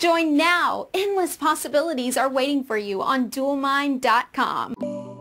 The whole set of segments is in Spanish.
Join now. Endless possibilities are waiting for you on dualmind.com.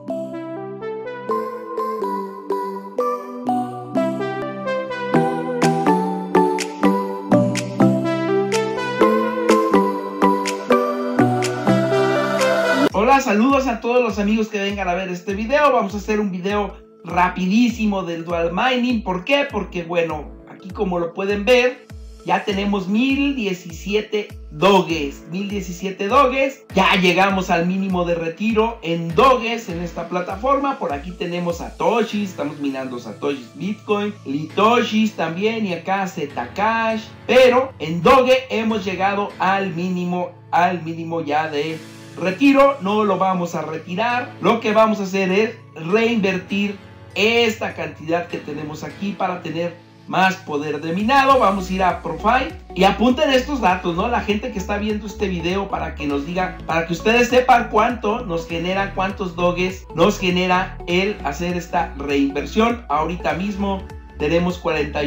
Hola, saludos a todos los amigos que vengan a ver este video. Vamos a hacer un video rapidísimo del dual mining. ¿Por qué? Porque bueno, aquí como lo pueden ver, ya tenemos 1017 doges. 1017 doges. Ya llegamos al mínimo de retiro en doges en esta plataforma. Por aquí tenemos satoshis. Estamos minando satoshis Bitcoin, litoshis también, y acá Zcash. Pero en doge hemos llegado al mínimo ya de retiro. No lo vamos a retirar. Lo que vamos a hacer es reinvertir esta cantidad que tenemos aquí para tener más poder de minado. Vamos a ir a Profile y apunten estos datos, ¿no? La gente que está viendo este video, para que nos diga, para que ustedes sepan cuánto nos genera, cuántos doges nos genera el hacer esta reinversión. Ahorita mismo tenemos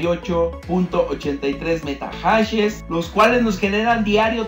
48.83 metahashes, los cuales nos generan diario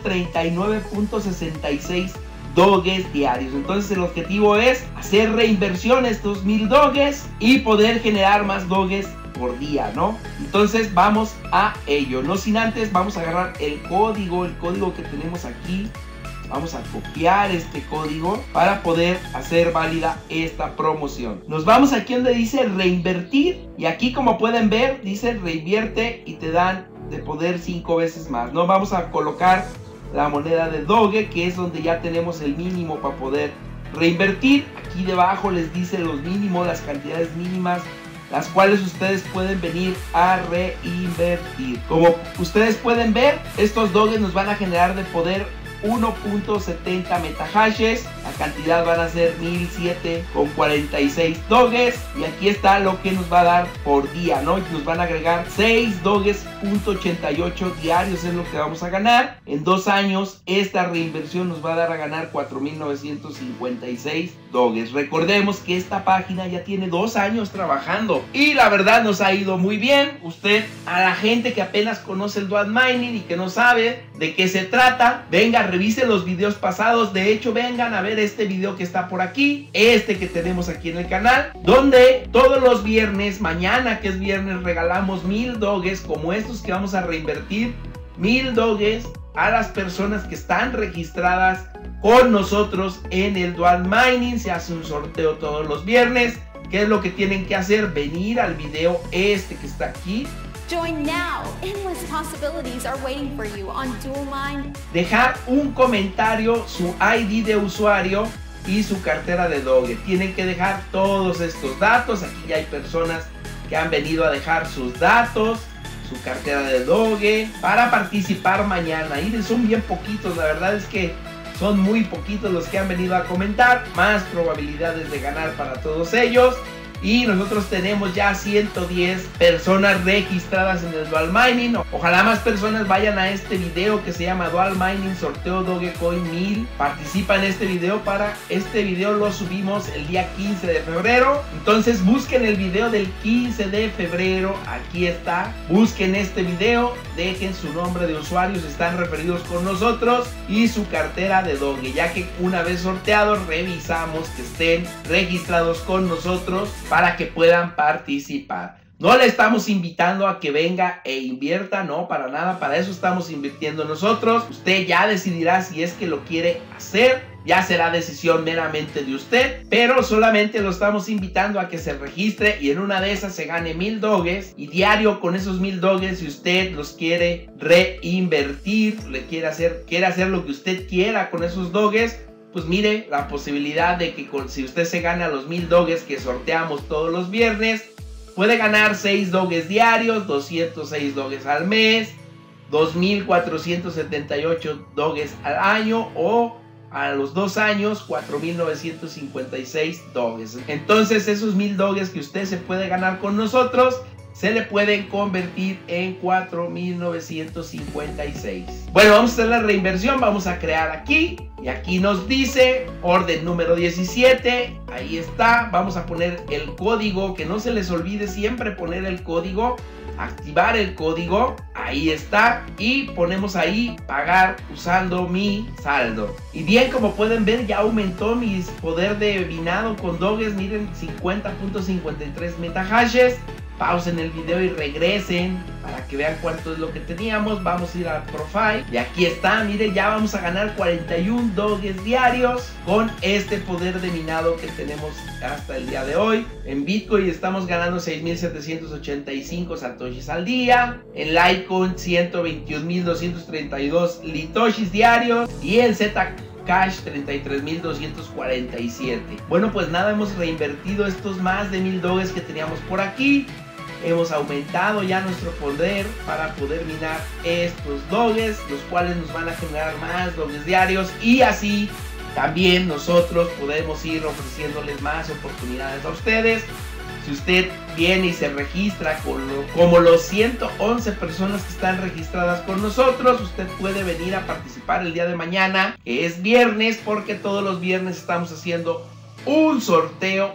39.66 doges diarios. Entonces el objetivo es hacer reinversión estos 1000 doges y poder generar más doges por día, ¿no? Entonces vamos a ello. No sin antes, vamos a agarrar el código que tenemos aquí. Vamos a copiar este código para poder hacer válida esta promoción. Nos vamos aquí donde dice reinvertir, y aquí como pueden ver dice reinvierte y te dan de poder 5 veces más, ¿no? Vamos a colocar la moneda de doge, que es donde ya tenemos el mínimo para poder reinvertir. Aquí debajo les dice los mínimos, las cantidades mínimas, las cuales ustedes pueden venir a reinvertir. Como ustedes pueden ver, estos doges nos van a generar de poder 1.70 metahashes. La cantidad van a ser 1007,46 doges. Y aquí está lo que nos va a dar por día, ¿no? Nos van a agregar 6 doges.88 diarios, es lo que vamos a ganar. En 2 años esta reinversión nos va a dar a ganar 4.956 doges. Recordemos que esta página ya tiene 2 años trabajando y la verdad nos ha ido muy bien. Usted, a la gente que apenas conoce el dual mining y que no sabe de qué se trata, venga, revise los videos pasados. De hecho, vengan a ver este video que está por aquí, este que tenemos aquí en el canal, donde todos los viernes, mañana que es viernes, regalamos 1000 doges como estos que vamos a reinvertir. 1000 doges a las personas que están registradas con nosotros en el dual mining. Se hace un sorteo todos los viernes. ¿Qué es lo que tienen que hacer? Venir al video este que está aquí. Join now. Endless possibilities are waiting for you on DualMind. Dejar un comentario, su ID de usuario y su cartera de doge. Tienen que dejar todos estos datos. Aquí ya hay personas que han venido a dejar sus datos, su cartera de doge, para participar mañana. Y son bien poquitos, la verdad es que son muy poquitos los que han venido a comentar. Más probabilidades de ganar para todos ellos. Y nosotros tenemos ya 110 personas registradas en el dual mining. Ojalá más personas vayan a este video que se llama Dual Mining Sorteo Dogecoin 1000. Participa en este video. Para este video lo subimos el día 15 de febrero. Entonces busquen el video del 15 de febrero. Aquí está. Busquen este video. Dejen su nombre de usuario si están referidos con nosotros y su cartera de doge, ya que una vez sorteados revisamos que estén registrados con nosotros para que puedan participar. No le estamos invitando a que venga e invierta, no, para nada. Para eso estamos invirtiendo nosotros. Usted ya decidirá si es que lo quiere hacer. Ya será decisión meramente de usted, pero solamente lo estamos invitando a que se registre y en una de esas se gane 1000 doges. Y diario con esos 1000 doges, si usted los quiere reinvertir, quiere hacer lo que usted quiera con esos doges, pues mire la posibilidad de que si usted se gana los 1000 doges que sorteamos todos los viernes, puede ganar 6 doges diarios, 206 doges al mes, 2478 doges al año, o a los 2 años 4956 doges. Entonces esos 1000 doges que usted se puede ganar con nosotros se le pueden convertir en 4956. Bueno, vamos a hacer la reinversión. Vamos a crear aquí y aquí nos dice orden número 17. Ahí está. Vamos a poner el código, que no se les olvide siempre poner el código. activar el código, ahí está, y ponemos ahí pagar usando mi saldo. Y bien, como pueden ver, ya aumentó mi poder de minado con doges, miren, 50.53 metahashes. Pausen el video y regresen para que vean cuánto es lo que teníamos. Vamos a ir al profile y aquí está, miren, ya vamos a ganar 41 doges diarios con este poder de minado que tenemos hasta el día de hoy. En Bitcoin estamos ganando 6.785 satoshis al día, en Litecoin 121.232 litoshis diarios y en Zcash 33.247. Bueno, pues nada, hemos reinvertido estos más de 1000 doges que teníamos por aquí. Hemos aumentado ya nuestro poder para poder minar estos doges, los cuales nos van a generar más doges diarios, y así también nosotros podemos ir ofreciéndoles más oportunidades a ustedes. Si usted viene y se registra como los 111 personas que están registradas con nosotros, usted puede venir a participar el día de mañana, que es viernes, porque todos los viernes estamos haciendo un sorteo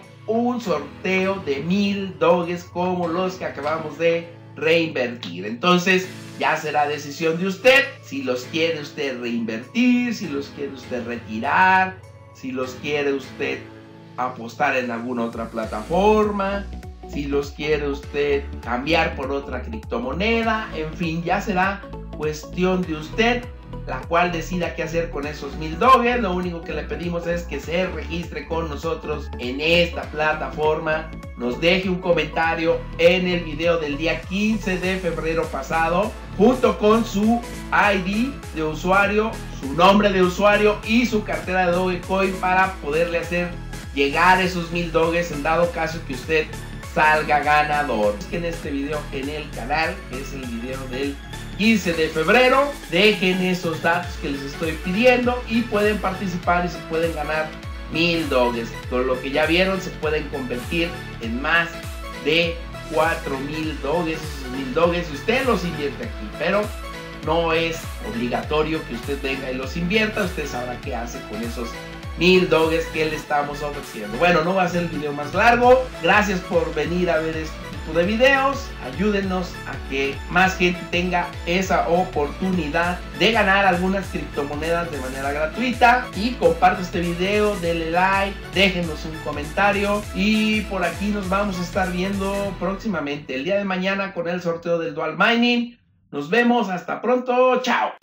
de 1000 doges como los que acabamos de reinvertir. Entonces ya será decisión de usted si los quiere usted reinvertir, si los quiere usted retirar, si los quiere usted apostar en alguna otra plataforma, si los quiere usted cambiar por otra criptomoneda. En fin, ya será cuestión de usted, la cual decida qué hacer con esos 1000 doges. Lo único que le pedimos es que se registre con nosotros en esta plataforma, nos deje un comentario en el video del día 15 de febrero pasado, junto con su ID de usuario, su nombre de usuario y su cartera de Dogecoin, para poderle hacer llegar esos 1000 doges en dado caso que usted salga ganador. En este video en el canal, que es el video del 15 de febrero, dejen esos datos que les estoy pidiendo y pueden participar y se pueden ganar 1000 doges. Con lo que ya vieron, se pueden convertir en más de 4000 doges. Esos 1000 doges, si usted los invierte aquí, pero no es obligatorio que usted venga y los invierta. Usted sabrá qué hace con esos 1000 doges que le estamos ofreciendo. Bueno, no va a ser el video más largo. Gracias por venir a ver este tipo de videos. Ayúdenos a que más gente tenga esa oportunidad de ganar algunas criptomonedas de manera gratuita. Y comparte este video, denle like, déjenos un comentario, y por aquí nos vamos a estar viendo próximamente el día de mañana con el sorteo del Dual Mining. Nos vemos, hasta pronto, chao.